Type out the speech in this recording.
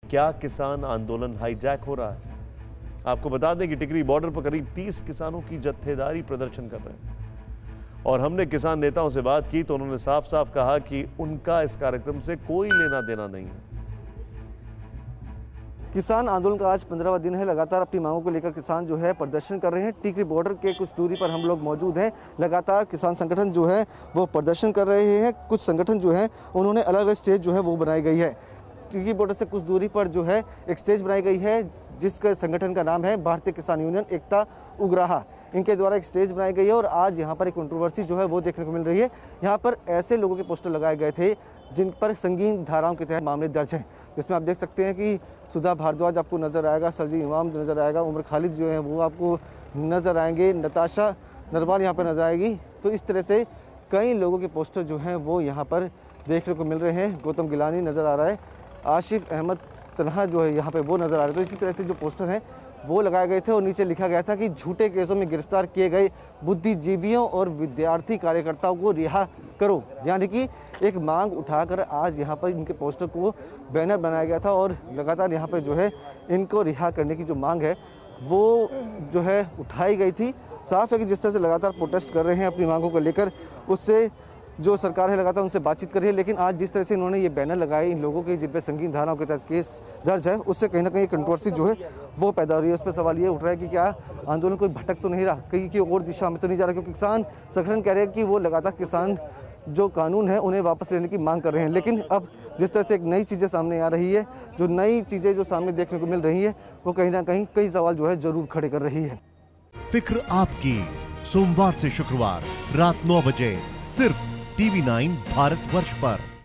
क्या किसान आंदोलन हाईजैक हो रहा है? आपको बता दें कि टिकरी बॉर्डर पर करीब 30 किसानों की जत्थेदारी प्रदर्शन कर रहे हैं और हमने किसान नेताओं से बात की तो उन्होंने साफ साफ कहा कि उनका इस कार्यक्रम से कोई लेना देना नहीं है। किसान आंदोलन का आज 15वां दिन है। लगातार अपनी मांगों को लेकर किसान जो है प्रदर्शन कर रहे हैं। टिकरी बॉर्डर के कुछ दूरी पर हम लोग मौजूद हैं। लगातार किसान संगठन जो है वो प्रदर्शन कर रहे हैं। कुछ संगठन जो है उन्होंने अलग अलग स्टेज जो है वो बनाई गई है। टिकरी बॉर्डर से कुछ दूरी पर जो है एक स्टेज बनाई गई है जिसका संगठन का नाम है भारतीय किसान यूनियन एकता उग्राहा। इनके द्वारा एक स्टेज बनाई गई है और आज यहाँ पर एक कंट्रोवर्सी जो है वो देखने को मिल रही है। यहाँ पर ऐसे लोगों के पोस्टर लगाए गए थे जिन पर संगीन धाराओं के तहत मामले दर्ज हैं, जिसमें आप देख सकते हैं कि सुधा भारद्वाज आपको नजर आएगा, सरजी इमाम नजर आएगा, उमर खालिद जो है वो आपको नजर आएंगे, नताशा नरवाल यहाँ पर नजर आएगी। तो इस तरह से कई लोगों के पोस्टर जो हैं वो यहाँ पर देखने को मिल रहे हैं। गौतम गिलानी नजर आ रहा है, आशिफ अहमद तनहा जो है यहाँ पे वो नजर आ रहे हैं। तो इसी तरह से जो पोस्टर हैं वो लगाए गए थे और नीचे लिखा गया था कि झूठे केसों में गिरफ्तार किए गए बुद्धिजीवियों और विद्यार्थी कार्यकर्ताओं को रिहा करो। यानी कि एक मांग उठाकर आज यहाँ पर इनके पोस्टर को बैनर बनाया गया था और लगातार यहाँ पर जो है इनको रिहा करने की जो मांग है वो जो है उठाई गई थी। साफ है कि जिस तरह से लगातार प्रोटेस्ट कर रहे हैं अपनी मांगों को लेकर, उससे जो सरकार है लगातार उनसे बातचीत कर रही है। लेकिन आज जिस तरह से इन्होंने ये बैनर लगाए इन लोगों के जिन पे संगीन धाराओं के तहत केस दर्ज है, उससे कहीं ना कहीं कंट्रोवर्सी जो है वो पैदा हो रही है। उस पर सवाल ये उठ रहा है कि क्या आंदोलन कोई भटक तो नहीं रहा, कहीं की और दिशा में तो नहीं जा रहा, क्योंकि किसान संगठन कह रहे हैं कि वो लगातार किसान जो कानून है उन्हें वापस लेने की मांग कर रहे हैं। लेकिन अब जिस तरह से एक नई चीज़ें सामने आ रही है, जो नई चीज़ें जो सामने देखने को मिल रही है, वो कहीं ना कहीं कई सवाल जो है जरूर खड़े कर रही है। फिक्र आपकी, सोमवार से शुक्रवार रात 9 बजे सिर्फ TV9 भारतवर्ष पर।